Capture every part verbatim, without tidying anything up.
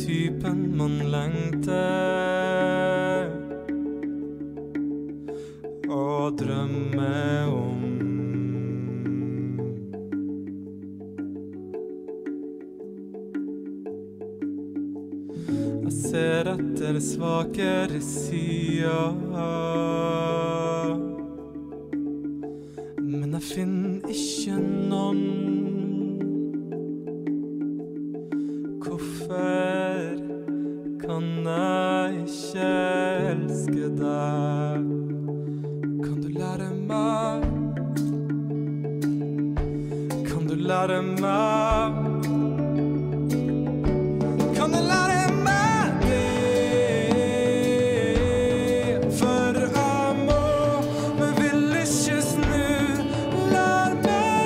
typen man lengter og drømmer om. Jeg ser etter svakere sider, men jeg finner ikke noen. Hvorfor kan jeg ikke elske deg? Kan du lære meg? Kan du lære meg? Kan du lære meg det? For jeg må, men vil ikke snu. Lær meg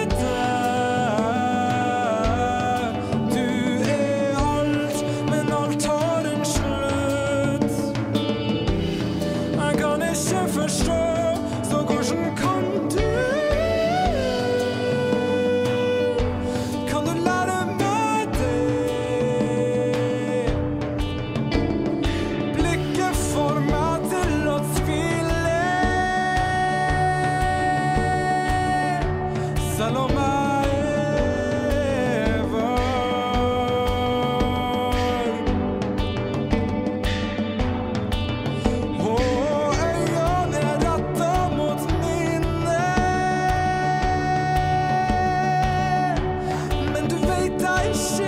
deg. Du er alt, men alt har en slutt. Jeg kan ikke forstå, så hvordan kan du? Kan du lære meg det? Blikket får meg til å tvile, selv om jeg er varm. Og øynene er rettet mot mine, men du vet jeg ikke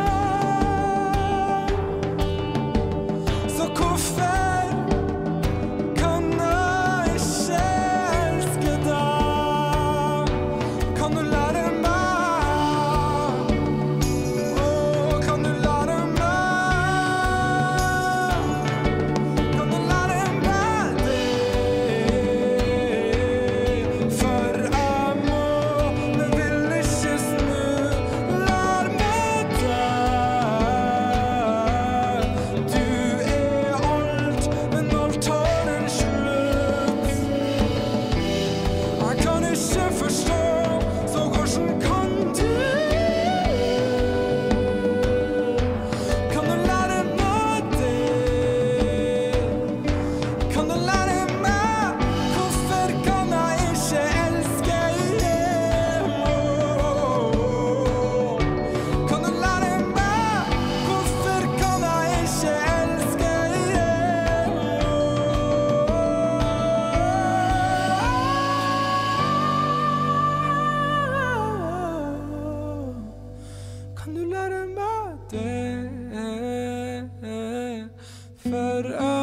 kan. Så hvorfor kan jeg ikke elske deg? Kan du lære meg? Åh, kan du lære meg? Kan du lære meg det? For jeg må, men vil ikke snu. Lær meg deg. Du er alt, men alt har en slutt. Jeg kan ikke forstå, så hvordan kan du? Kan du lære meg det? Kan du lære meg? Hvorfor kan jeg ikke elske igjen? Kan du lære meg? Hvorfor kan jeg ikke elske igjen? Kan du lære meg det? For jeg